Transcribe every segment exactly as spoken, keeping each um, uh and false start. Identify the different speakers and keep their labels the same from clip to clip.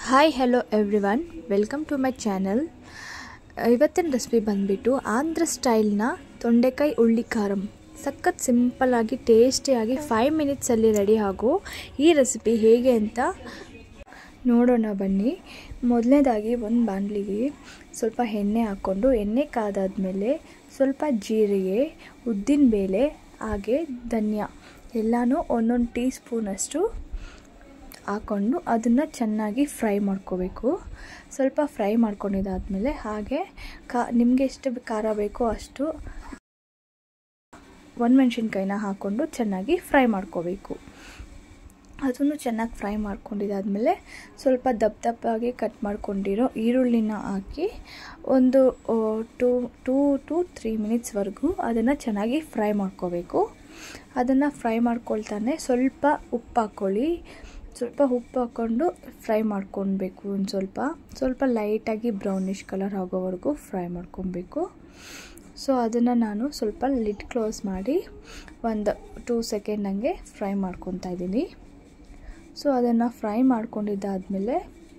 Speaker 1: Hi hello everyone, welcome to my channel. ಇವತ್ತಿನ recipe ಬಂದುಬಿಟ್ಟು ಆಂಧ್ರ ಸ್ಟೈಲ್ನ ತೊಂಡೆಕಾಯಿ ಉಳ್ಳಿ ಖಾರಂ. ಸಖತ್ ಸಿಂಪಲ್ಲಾಗಿ ಟೇಸ್ಟಿಯಾಗಿ ಫೈವ್ ಮಿನಿಟ್ಸಲ್ಲಿ ರೆಡಿ ಆಗೋ ಈ ರೆಸಿಪಿ ಹೇಗೆ ಅಂತ ನೋಡೋಣ ಬನ್ನಿ. ಮೊದಲನೇದಾಗಿ ಒಂದು ಬಾಣಲಿಗೆ ಸ್ವಲ್ಪ ಎಣ್ಣೆ ಹಾಕ್ಕೊಂಡು ಎಣ್ಣೆ ಕಾದಾದ್ಮೇಲೆ ಸ್ವಲ್ಪ ಜೀರಿಗೆ, ಉದ್ದಿನಬೇಳೆ ಹಾಗೆ ಧನಿಯಾ ಎಲ್ಲನೂ ಒಂದೊಂದು ಟೀ ಸ್ಪೂನಷ್ಟು ಹಾಕ್ಕೊಂಡು ಅದನ್ನು ಚೆನ್ನಾಗಿ ಫ್ರೈ ಮಾಡ್ಕೋಬೇಕು. ಸ್ವಲ್ಪ ಫ್ರೈ ಮಾಡ್ಕೊಂಡಿದ್ದಾದಮೇಲೆ ಹಾಗೆ ಕಾ ನಿಮಗೆ ಎಷ್ಟು ಖಾರ ಬೇಕೋ ಅಷ್ಟು ಒಣಮೆಣ್ಸಿನ್ಕಾಯಿನ ಹಾಕ್ಕೊಂಡು ಚೆನ್ನಾಗಿ ಫ್ರೈ ಮಾಡ್ಕೋಬೇಕು. ಅದನ್ನು ಚೆನ್ನಾಗಿ ಫ್ರೈ ಮಾಡ್ಕೊಂಡಿದ್ದಾದಮೇಲೆ ಸ್ವಲ್ಪ ದಪ್ಪ ದಪ್ಪಾಗಿ ಕಟ್ ಮಾಡ್ಕೊಂಡಿರೋ ಈರುಳ್ಳಿನ ಹಾಕಿ ಒಂದು ಟೂ ಟೂ ಟು ತ್ರೀ ಮಿನಿಟ್ಸ್ವರೆಗೂ ಅದನ್ನು ಚೆನ್ನಾಗಿ ಫ್ರೈ ಮಾಡ್ಕೋಬೇಕು. ಅದನ್ನು ಫ್ರೈ ಮಾಡ್ಕೊಳ್ತಾನೆ ಸ್ವಲ್ಪ ಉಪ್ಪು ಹಾಕ್ಕೊಳ್ಳಿ. ಸ್ವಲ್ಪ ಉಪ್ಪು ಹಾಕ್ಕೊಂಡು ಫ್ರೈ ಮಾಡ್ಕೊಳ್ಬೇಕು. ಒಂದು ಸ್ವಲ್ಪ ಸ್ವಲ್ಪ ಲೈಟಾಗಿ ಬ್ರೌನಿಷ್ ಕಲರ್ ಆಗೋವರೆಗೂ ಫ್ರೈ ಮಾಡ್ಕೊಬೇಕು. ಸೊ ಅದನ್ನು ನಾನು ಸ್ವಲ್ಪ ಲಿಡ್ ಕ್ಲೋಸ್ ಮಾಡಿ ಒಂದು ಟೂ ಸೆಕೆಂಡ್ ಹಂಗೆ ಫ್ರೈ ಮಾಡ್ಕೊತಾ ಇದ್ದೀನಿ. ಸೊ ಅದನ್ನು ಫ್ರೈ ಮಾಡ್ಕೊಂಡಿದ್ದಾದಮೇಲೆ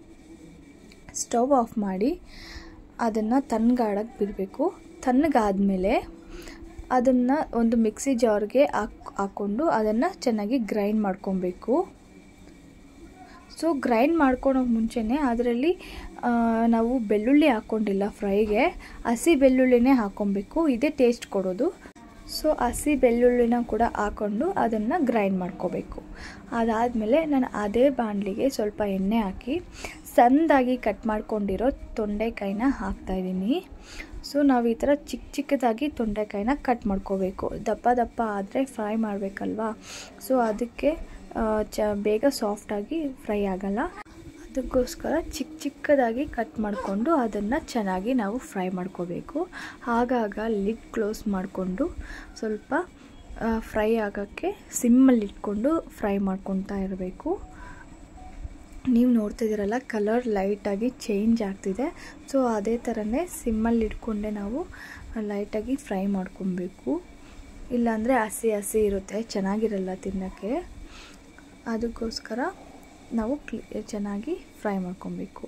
Speaker 1: ಸ್ಟವ್ ಆಫ್ ಮಾಡಿ ಅದನ್ನು ತಣ್ಣಗಾಡಕ್ಕೆ ಬಿಡಬೇಕು. ತಣ್ಣಗಾದಮೇಲೆ ಅದನ್ನು ಒಂದು ಮಿಕ್ಸಿ ಜಾರ್ಗೆ ಹಾಕ್ ಹಾಕ್ಕೊಂಡು ಅದನ್ನು ಚೆನ್ನಾಗಿ ಗ್ರೈಂಡ್ ಮಾಡ್ಕೊಬೇಕು. ಸೊ ಗ್ರೈಂಡ್ ಮಾಡ್ಕೊಳೋಕೆ ಮುಂಚೆನೇ ಅದರಲ್ಲಿ ನಾವು ಬೆಳ್ಳುಳ್ಳಿ ಹಾಕ್ಕೊಂಡಿಲ್ಲ ಫ್ರೈಗೆ, ಹಸಿ ಬೆಳ್ಳುಳ್ಳಿನೇ ಹಾಕ್ಕೊಬೇಕು. ಇದೇ ಟೇಸ್ಟ್ ಕೊಡೋದು. ಸೊ ಹಸಿ ಬೆಳ್ಳುಳ್ಳಿನ ಕೂಡ ಹಾಕ್ಕೊಂಡು ಅದನ್ನು ಗ್ರೈಂಡ್ ಮಾಡ್ಕೋಬೇಕು. ಅದಾದಮೇಲೆ ನಾನು ಅದೇ ಬಾಣಲಿಗೆ ಸ್ವಲ್ಪ ಎಣ್ಣೆ ಹಾಕಿ ಸಣ್ಣದಾಗಿ ಕಟ್ ಮಾಡ್ಕೊಂಡಿರೋ ತೊಂಡೆಕಾಯಿನ ಹಾಕ್ತಾಯಿದ್ದೀನಿ. ಸೊ ನಾವು ಈ ಥರ ಚಿಕ್ಕ ಚಿಕ್ಕದಾಗಿ ತೊಂಡೆಕಾಯಿನ ಕಟ್ ಮಾಡ್ಕೋಬೇಕು. ದಪ್ಪ ದಪ್ಪ ಆದರೆ ಫ್ರೈ ಮಾಡಬೇಕಲ್ವಾ, ಸೊ ಅದಕ್ಕೆ ಚ ಬೇಗ ಸಾಫ್ಟಾಗಿ ಫ್ರೈ ಆಗಲ್ಲ. ಅದಕ್ಕೋಸ್ಕರ ಚಿಕ್ಕ ಚಿಕ್ಕದಾಗಿ ಕಟ್ ಮಾಡಿಕೊಂಡು ಅದನ್ನು ಚೆನ್ನಾಗಿ ನಾವು ಫ್ರೈ ಮಾಡ್ಕೋಬೇಕು. ಆಗಾಗ ಲಿಡ್ ಕ್ಲೋಸ್ ಮಾಡಿಕೊಂಡು ಸ್ವಲ್ಪ ಫ್ರೈ ಆಗೋಕ್ಕೆ ಸಿಮ್ಮಲ್ಲಿ ಇಟ್ಕೊಂಡು ಫ್ರೈ ಮಾಡ್ಕೊತಾ ಇರಬೇಕು. ನೀವು ನೋಡ್ತಿದ್ದೀರಲ್ಲ, ಕಲರ್ ಲೈಟಾಗಿ ಚೇಂಜ್ ಆಗ್ತಿದೆ. ಸೊ ಅದೇ ಥರನೇ ಸಿಮ್ಮಲ್ಲಿ ಇಟ್ಕೊಂಡೆ ನಾವು ಲೈಟಾಗಿ ಫ್ರೈ ಮಾಡ್ಕೊಬೇಕು. ಇಲ್ಲಾಂದರೆ ಹಸಿ ಹಸಿ ಇರುತ್ತೆ, ಚೆನ್ನಾಗಿರಲ್ಲ ತಿನ್ನೋಕ್ಕೆ. ಅದಕ್ಕೋಸ್ಕರ ನಾವು ಕ್ಲಿ ಚೆನ್ನಾಗಿ ಫ್ರೈ ಮಾಡ್ಕೊಬೇಕು.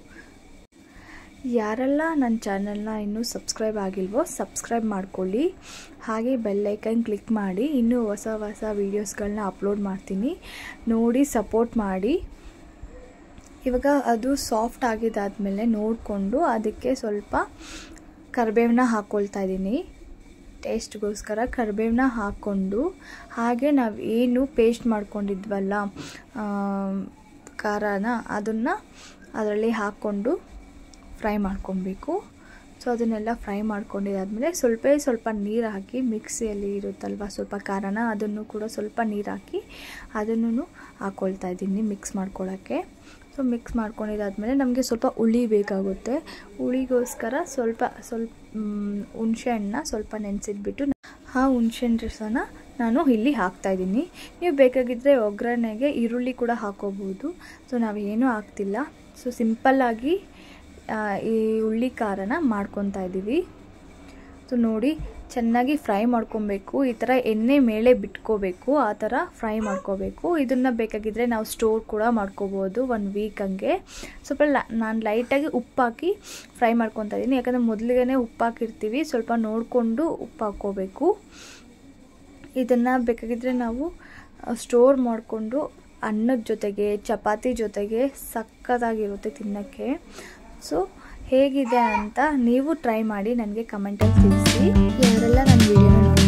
Speaker 1: ಯಾರೆಲ್ಲ ನನ್ನ ಚಾನಲ್ನ ಇನ್ನೂ ಸಬ್ಸ್ಕ್ರೈಬ್ ಆಗಿಲ್ವೋ ಸಬ್ಸ್ಕ್ರೈಬ್ ಮಾಡ್ಕೊಳ್ಳಿ. ಹಾಗೆ ಬೆಲ್ ಐಕನ್ ಕ್ಲಿಕ್ ಮಾಡಿ. ಇನ್ನೂ ಹೊಸ ಹೊಸ ವೀಡಿಯೋಸ್ಗಳನ್ನ ಅಪ್ಲೋಡ್ ಮಾಡ್ತೀನಿ, ನೋಡಿ ಸಪೋರ್ಟ್ ಮಾಡಿ. ಇವಾಗ ಅದು ಸಾಫ್ಟ್ ಆಗಿದ್ದಾದಮೇಲೆ ನೋಡಿಕೊಂಡು ಅದಕ್ಕೆ ಸ್ವಲ್ಪ ಕರಿಬೇವನ್ನ ಹಾಕ್ಕೊಳ್ತಾ ಇದ್ದೀನಿ. ಟೇಸ್ಟ್ಗೋಸ್ಕರ ಕರಿಬೇವನ್ನ ಹಾಕ್ಕೊಂಡು ಹಾಗೆ ನಾವು ಏನು ಪೇಸ್ಟ್ ಮಾಡ್ಕೊಂಡಿದ್ವಲ್ಲ ಖಾರನ ಅದನ್ನು ಅದರಲ್ಲಿ ಹಾಕ್ಕೊಂಡು ಫ್ರೈ ಮಾಡ್ಕೊಬೇಕು. ಸೊ ಅದನ್ನೆಲ್ಲ ಫ್ರೈ ಮಾಡ್ಕೊಂಡಿದ್ದಾದಮೇಲೆ ಸ್ವಲ್ಪ ಸ್ವಲ್ಪ ನೀರು ಹಾಕಿ, ಮಿಕ್ಸಿಯಲ್ಲಿ ಇರುತ್ತಲ್ವ ಸ್ವಲ್ಪ ಖಾರನ ಅದನ್ನು ಕೂಡ ಸ್ವಲ್ಪ ನೀರು ಹಾಕಿ ಅದನ್ನು ಹಾಕ್ಕೊಳ್ತಾ ಇದ್ದೀನಿ ಮಿಕ್ಸ್ ಮಾಡ್ಕೊಳ್ಳೋಕ್ಕೆ. ಸೊ ಮಿಕ್ಸ್ ಮಾಡ್ಕೊಂಡಿದ್ದಾದಮೇಲೆ ನಮಗೆ ಸ್ವಲ್ಪ ಹುಳಿ ಬೇಕಾಗುತ್ತೆ. ಹುಳಿಗೋಸ್ಕರ ಸ್ವಲ್ಪ ಸ್ವಲ್ಪ ಹುಣಸೆ ಹಣ್ಣನ್ನ ಸ್ವಲ್ಪ ನೆನೆಸಿಟ್ಬಿಟ್ಟು ಆ ಹುಣಸೆಹಣ್ಣು ರಸನ ನಾನು ಇಲ್ಲಿ ಹಾಕ್ತಾಯಿದ್ದೀನಿ. ನೀವು ಬೇಕಾಗಿದ್ದರೆ ಒಗ್ಗರಣೆಗೆ ಈರುಳ್ಳಿ ಕೂಡ ಹಾಕೋಬೋದು. ಸೊ ನಾವೇನೂ ಹಾಕ್ತಿಲ್ಲ. ಸೊ ಸಿಂಪಲ್ಲಾಗಿ ಈ ಹುಳ್ಳಿ ಖಾರನ ಮಾಡ್ಕೊತಾ ಇದ್ದೀವಿ. ಸೊ ನೋಡಿ, ಚೆನ್ನಾಗಿ ಫ್ರೈ ಮಾಡ್ಕೊಬೇಕು. ಈ ಥರ ಎಣ್ಣೆ ಮೇಲೆ ಬಿಟ್ಕೋಬೇಕು, ಆ ಥರ ಫ್ರೈ ಮಾಡ್ಕೋಬೇಕು. ಇದನ್ನು ಬೇಕಾಗಿದ್ದರೆ ನಾವು ಸ್ಟೋರ್ ಕೂಡ ಮಾಡ್ಕೋಬೋದು ಒನ್ ವೀಕ್ ಹಂಗೆ. ಸ್ವಲ್ಪ ಲ ನಾನು ಲೈಟಾಗಿ ಉಪ್ಪು ಹಾಕಿ ಫ್ರೈ ಮಾಡ್ಕೊತಾ ಇದ್ದೀನಿ, ಯಾಕಂದರೆ ಮೊದಲಿಗೆ ಉಪ್ಪು ಹಾಕಿರ್ತೀವಿ. ಸ್ವಲ್ಪ ನೋಡಿಕೊಂಡು ಉಪ್ಪು ಹಾಕ್ಕೋಬೇಕು. ಇದನ್ನು ಬೇಕಾಗಿದ್ದರೆ ನಾವು ಸ್ಟೋರ್ ಮಾಡಿಕೊಂಡು ಅನ್ನದ ಜೊತೆಗೆ ಚಪಾತಿ ಜೊತೆಗೆ ಸಕ್ಕತ್ತಾಗಿರುತ್ತೆ ತಿನ್ನೋಕ್ಕೆ. ಸೊ ಹೇಗಿದೆ ಅಂತ ನೀವು ಟ್ರೈ ಮಾಡಿ ನನಗೆ ಕಮೆಂಟಲ್ಲಿ ತಿಳಿಸಿ. ಯಾರೆಲ್ಲ ನನ್ನ ವಿಡಿಯೋನ ನೋಡಿ